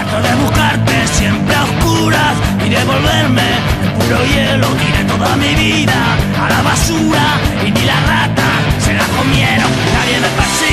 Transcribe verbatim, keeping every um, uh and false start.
Harto de buscarte siempre a oscuras y de volverme el puro hielo. Tiré toda mi vida a la basura y ni las ratas se la comieron. Nadie me persigue.